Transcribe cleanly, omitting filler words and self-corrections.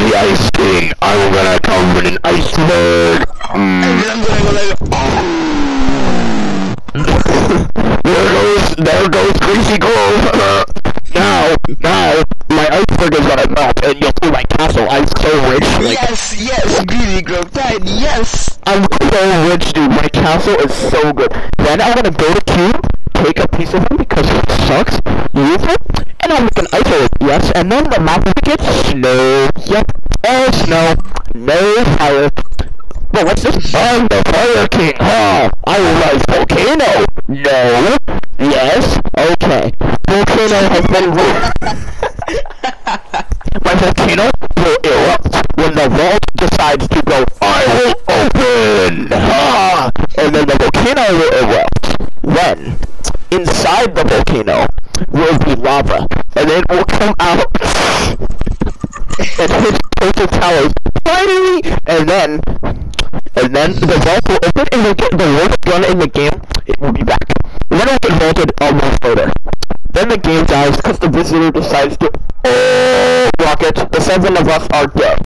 the Ice King. I'm gonna come in an iceberg. And then I'm gonna go like, There goes Greasy Grove. Now, my iceberg is gonna melt, and you'll see my castle. I'm so rich. Like, yes, Greasy Grove died, yes! I'm so rich, dude. My castle is so good. Then I'm gonna go to Cube, take a piece of him because it sucks, use it, and I'll make an ice age. Yes, and then the map will get snow. Yep, all snow, no fire. But what's this? I'm the Fire King, huh? I realize volcano. No. Yes. Okay. Volcano has been My volcano will erupt when the vault decides to go, I will open! Ha! And then the volcano will erupt. Then, inside the volcano will be lava. And then it will come out and hit Coastal Towers. Finally! And then the vault will open and we'll get the worst gun in the game. It will be back. And then it will get vaulted almost later. Then the game dies because the visitor decides to rocket. The 7 of us are dead.